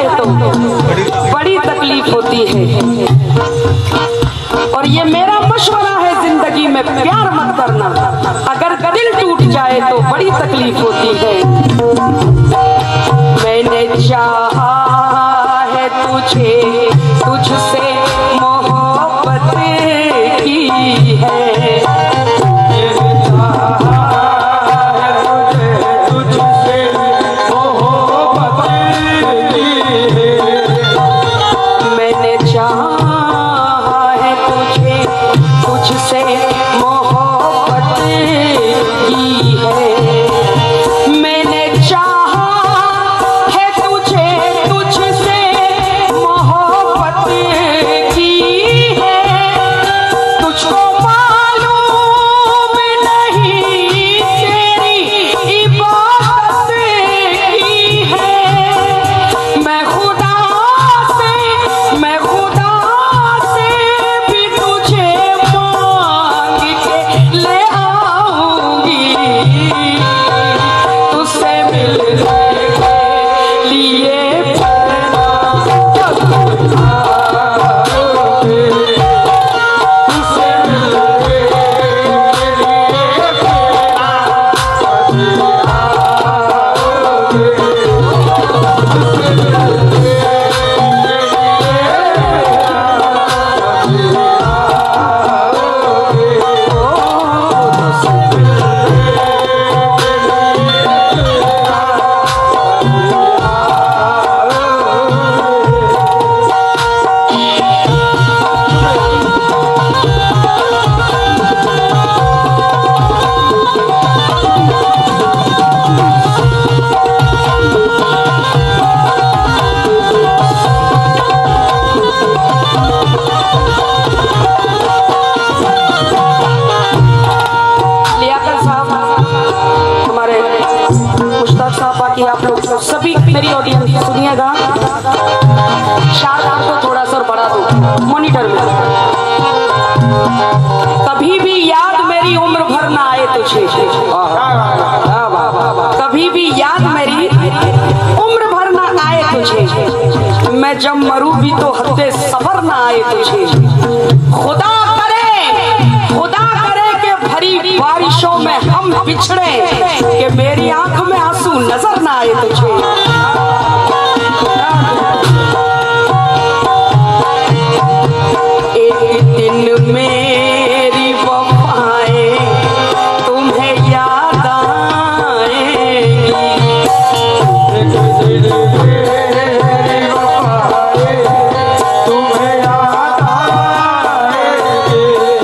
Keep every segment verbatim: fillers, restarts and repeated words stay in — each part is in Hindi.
जाए तो बड़ी तकलीफ होती है। और ये मेरा मशवरा है जिंदगी में, प्यार मत करना, अगर दिल टूट जाए तो बड़ी तकलीफ होती है। मैंने चाहा है तुझे, तुझसे मोहब्बत की है, आप लोग सभी मेरी ऑडियंस सुनिएगा, शार्प कर दो थोड़ा सा, बढ़ा दो मॉनिटर में। कभी भी याद मेरी उम्र भर ना आए तुझे, कभी भी याद मेरी उम्र भर ना आए तुझे, मैं जब मरूं भी तो हद्दे सबर ना आए तुझे। खुदा करे, खुदा करे कि भरी बारिशों में हम बिछड़े, कि मेरी आंख में आंसू नजर ना आए तुझे। एक दिन मेरी वफाएं तुम्हें याद आएंगी, एक दिन मेरी वफाएं तुम्हें याद आएंगी,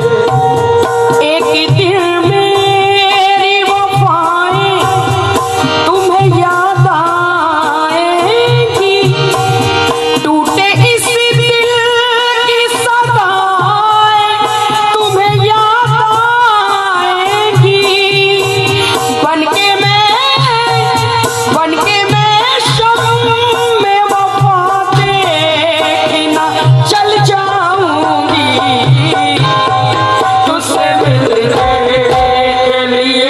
एक दिन मेरी वफाएं तुम्हें याद आएंगी, टूटे इस दिल की सदाएं तुम्हें याद आएंगी, बनके मैं बनके मैं शब्द में वफा के ना चल जाऊंगी, तुझसे मिलने के लिए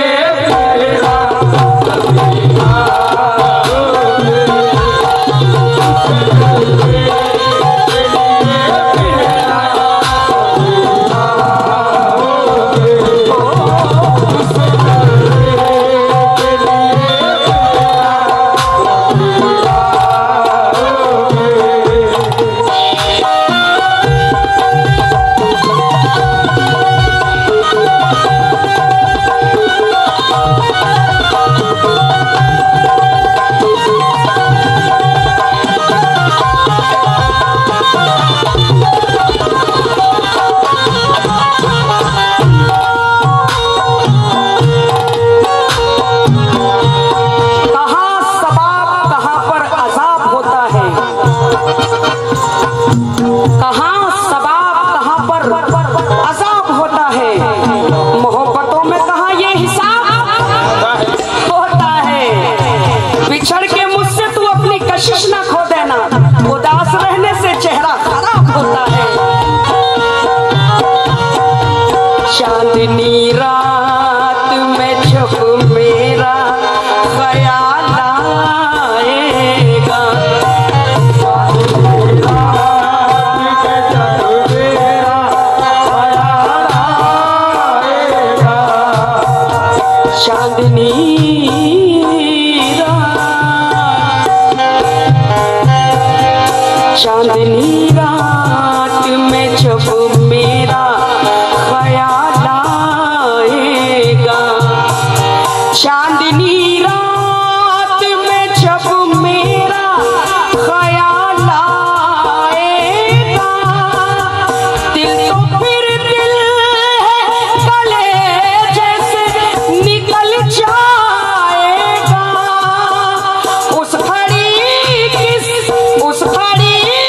चांदनी रात में जब मेरा ख्याल आएगा, चांदनी रात में जब मेरा ख्याल आएगा, चांदनी रात में जब मेरा ख्याल आएगा, दिल तो फिर दिल है गले जैसे निकल जाएगा। उस घड़ी किस उस घड़ी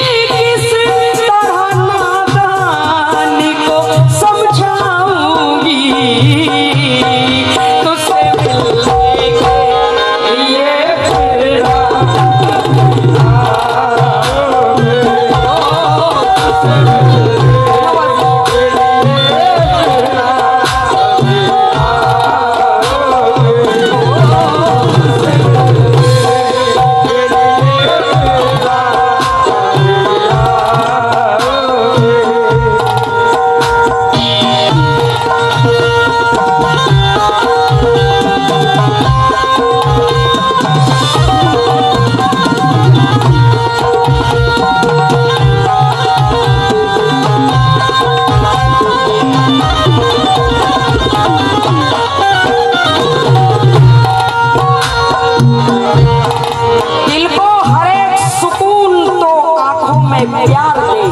प्यार दे,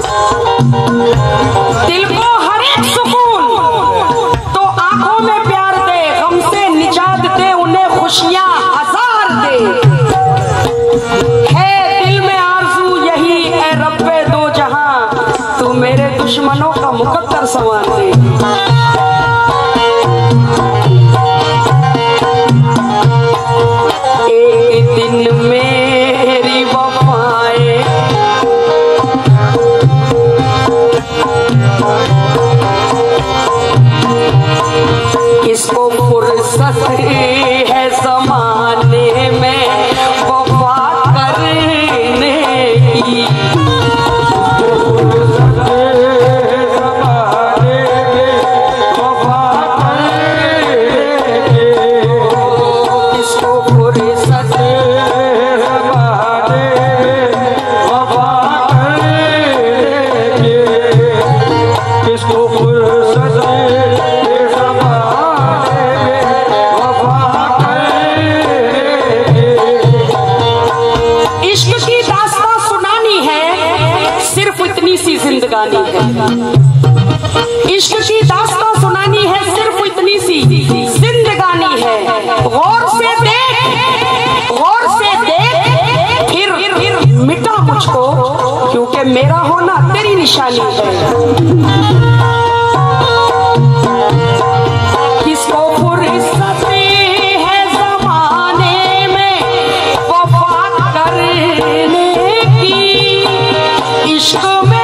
दिल को हर एक सुकून तो आंखों में प्यार दे, गम से निजात दे, उन्हें खुशियां हजार दे। है दिल में आरज़ू यही है रब्बे दो जहां, तू मेरे दुश्मनों का मुकद्दर संवार दे। एक दिन मेरी वफाएं किसको फुर्सत है ज़माने में वफा करने की, किसको फुर्सत किसको फुर्सत जिंदगानी है, इश्क की दास्तां सुनानी है, सिर्फ इतनी सी जिंदगानी है। गौर से देख, गौर से देख, फिर फिर मिटा मुझको, क्योंकि मेरा होना तेरी निशानी है। किसको फुर्सत है ज़माने में वफा करने की, इश्क में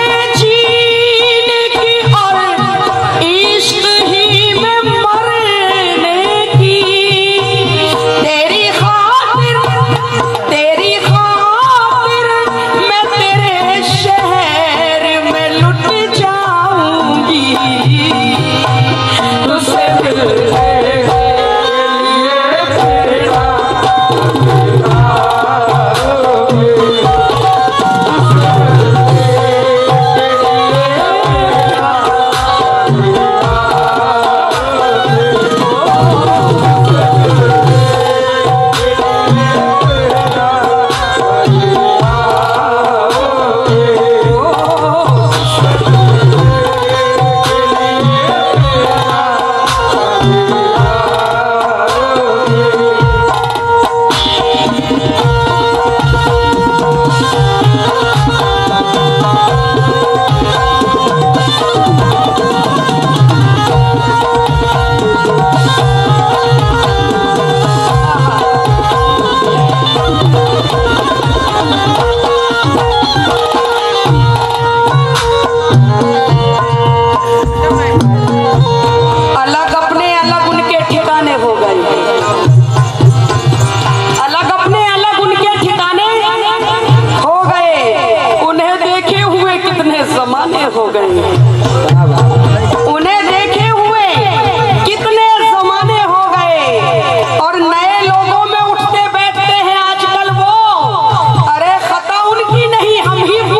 हो गए, उन्हें देखे हुए कितने जमाने हो गए, और नए लोगों में उठते बैठते हैं आजकल वो। अरे खता उनकी नहीं, हम ही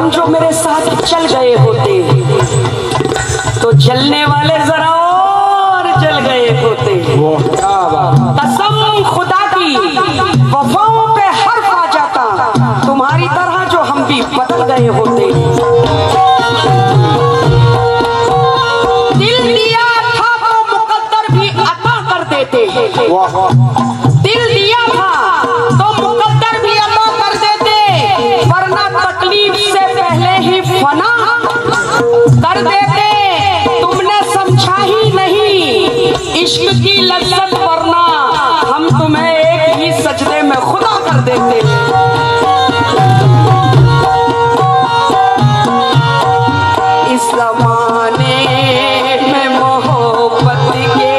कदम जो मेरे साथ चल गए होते तो जलने वाले जरा और जल गए होते। कसम खुदा की वफाओं पे हर्फ आ जाता, तुम्हारी तरह जो हम भी बदल गए होते। दिल दिया था तो मुकद्दर भी अता कर देते, दिल दिया था तो मुकद्दर भी अता कर देते, वरना तकलीफ से पहले ही फना कर देते। तुमने समझा ही नहीं इश्क की लज्जत, वरना हम तुम्हें एक ही सजदे में खुदा कर देते। इस जमाने में मोहब्बत के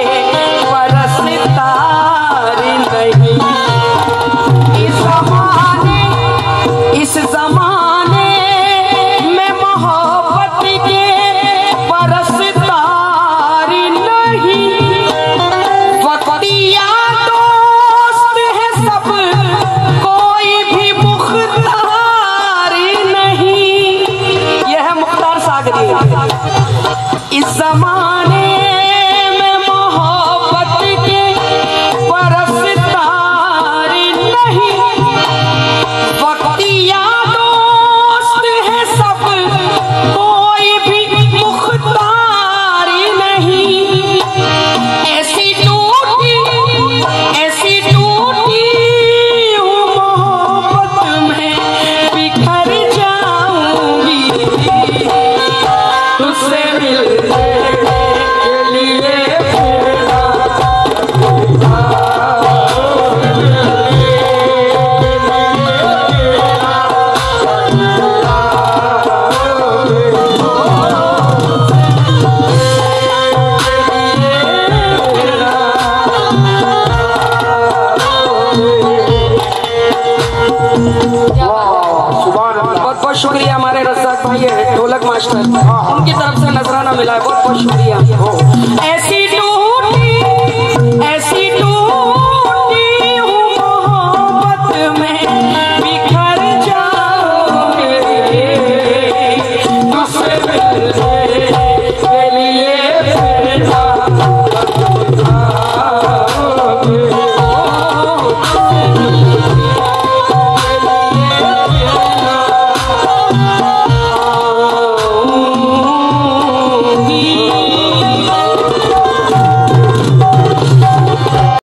परस्तार नहीं, इस जमाने इस जमाने में मोहब्बत के परस्तार नहीं। वक्तिया दोस्त है सब, कोई भी मुख्तार नहीं। यह है मुख्तार सागरी। इस जमाने में मोहब्बत के परस्तार नहीं, वक्तिया दोस्त है सब, कोई भी मुख्तार नहीं। ऐसी टूटी ऐसी टूटी हूँ मोहब्बत में, बिखर जाऊंगी तुझसे मिलने के लिए फिरना। बहुत बहुत शुक्रिया हमारे रज़ाक भाई है ढोलक मास्टर, उनकी तरफ से नजराना मिला है, बहुत बहुत शुक्रिया। ऐसी